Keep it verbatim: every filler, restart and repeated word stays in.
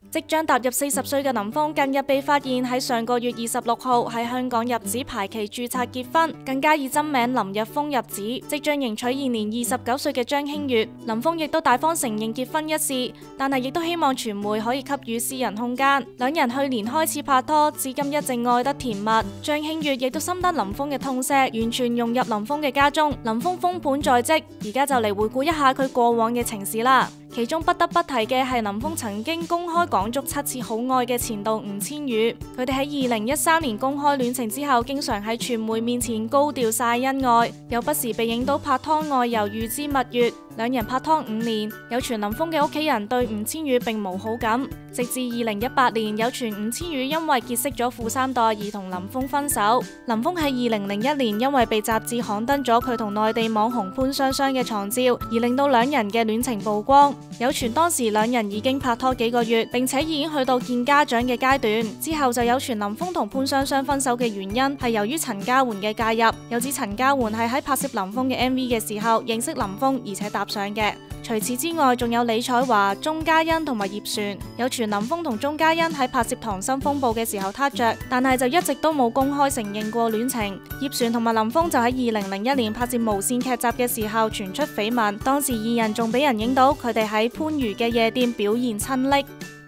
即將踏入四十歲嘅林峰，近日被發現喺上個月二十六號喺香港入紙排期註冊結婚，更加以真名林日豐入紙，即將迎娶現年二十九歲嘅張馨月。林峰亦都大方承認結婚一事，但係亦都希望傳媒可以給予私人空間。兩人去年開始拍拖，至今一直愛得甜蜜。張馨月亦都深得林峰嘅痛錫，完全融入林峰嘅家中。林峰封盤在即，而家就嚟回顧一下佢過往嘅情史啦。其中不得不提嘅係林峰曾經公開講足七次好愛嘅前度吳千語。佢哋喺二零一三年公開戀情之後，經常喺傳媒面前高調晒恩愛，又不時被影到拍拖外遊預知蜜月。兩人拍拖五年，有傳林峰嘅屋企人對吳千語並無好感，直至二零一八年有傳吳千語因為結識咗富三代而同林峰分手。林峰喺二零零一年因為被雜誌刊登咗佢同內地網紅潘雙雙嘅床照，而令到兩人嘅戀情曝光。有傳當時兩人已經拍拖幾個月，並且已經去到見家長嘅階段。之後就有傳林峰同潘雙雙分手嘅原因係由於陳嘉媛嘅介入，又指陳嘉媛係喺拍攝林峰嘅 M V 嘅時候認識林峰，而且搭上嘅。除此之外，仲有李彩華、鐘嘉欣同埋葉璇。有傳林峰同鐘嘉欣喺拍攝《溏心風暴》嘅時候撻着，但係就一直都冇公開承認過戀情。葉璇同埋林峰就喺二零零一年拍攝無線劇集嘅時候傳出緋聞，當時二人仲俾人影到佢哋喺番禺嘅夜店表現親昵。